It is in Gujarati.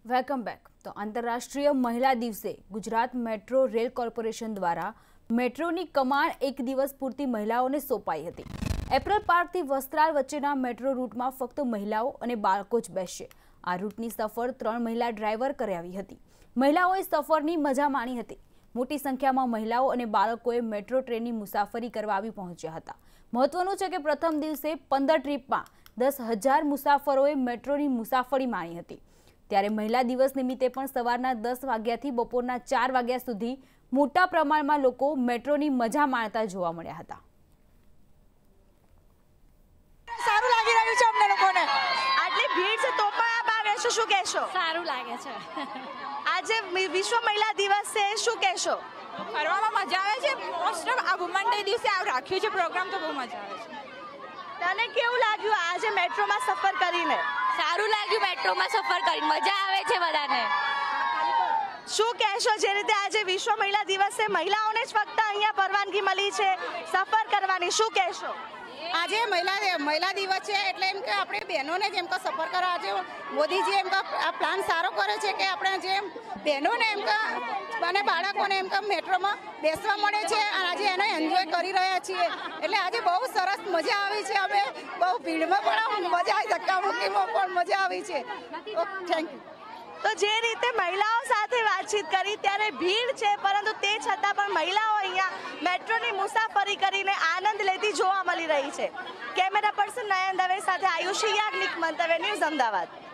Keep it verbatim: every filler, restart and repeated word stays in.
Welcome back. તો આંતરરાષ્ટ્રીય મહિલા દિવસે ગુજરાત મેટ્રો રેલ કોર્પોરેશન દ્વારા મેટ્રોની કમાણ એક દિવસ પૂરતી મહિલાઓને સોંપાઈ હતી। એપ્રલ પાર્કથી વસ્ત્રાલ વચ્ચેના મેટ્રો રૂટમાં ફક્ત મહિલાઓ અને બાળકો જ બેસશે। આ રૂટની સફર ત્રણ મહિલા ડ્રાઈવર કરાવી હતી। મહિલાઓએ સફરની મજા માણી હતી। મોટી સંખ્યામાં મહિલાઓ અને બાળકોએ મેટ્રો ટ્રેનની મુસાફરી કરવા આવી પહોંચ્યા હતા। મહત્વનું છે કે પ્રથમ દિવસે પંદર ટ્રીપમાં દસ હજાર મુસાફરોએ મેટ્રોની મુસાફરી માણી હતી। ત્યારે મહિલા દિવસ નિમિત્તે પણ સવારના દસ વાગ્યાથી બપોરના ચાર વાગ્યા સુધી મોટા પ્રમાણમાં લોકો મેટ્રોની મજા માણતા જોવા મળ્યા હતા। સારું લાગી રહ્યું છે અમને લોકોને। આટલી ભીડ છે તો પણ આપ આવે છો, શું કહેશો? સારું લાગે છે। આજે વિશ્વ મહિલા દિવસ છે, શું કહેશો? ફરવામાં મજા આવે છે। મોસ્ટ ઓફ આ વુમન ડે દિવસે આ રાખ્યું છે પ્રોગ્રામ, તો બહુ મજા આવે છે। તને કેવું લાગ્યું આજે મેટ્રોમાં સફર કરીને? સારું લાગ્યું મેટ્રોમાં સફર કરીને, મજા આવે છે બધાને। શું કહેશો, જે રીતે આજે વિશ્વ મહિલા દિવસ છે, મહિલાઓને જ ફક્ત અહીંયા પરવાનગી મળી છે સફર કરવાની, શું કહેશો? આજે મહિલા મહિલા દિવસ છે એટલે એમ કે આપણે બહેનોને જેમ કે સફર કરવા આજે મોદીજી એમ કે આ પ્લાન સારો કર્યો છે કે આપણે જેમ બહેનોને એમ કે અને બાળકોને એમ કે મેટ્રોમાં બેસવા મળે છે અને આજે એને એન્જોય કરી રહ્યા છીએ। એટલે આજે બહુ સરસ મજા આવી છે। અમે બહુ ભીડમાં પણ મજા આવી, ધક્કામુક્કીમાં પણ મજા આવી છે। Thank you. તો જે રીતે મહિલાઓ સાથે વાતચીત કરી ત્યારે ભીડ છે, પરંતુ તે છતાં પણ મહિલાઓ અહીંયા મેટ્રોની મુસાફરી કરીને આનંદ લેતી જોવા મળી રહી છે। કેમેરા પર્સન નયન દવે સાથે આયુષી યાજ્ઞિક, મંતવ્ય ન્યૂઝ, અમદાવાદ।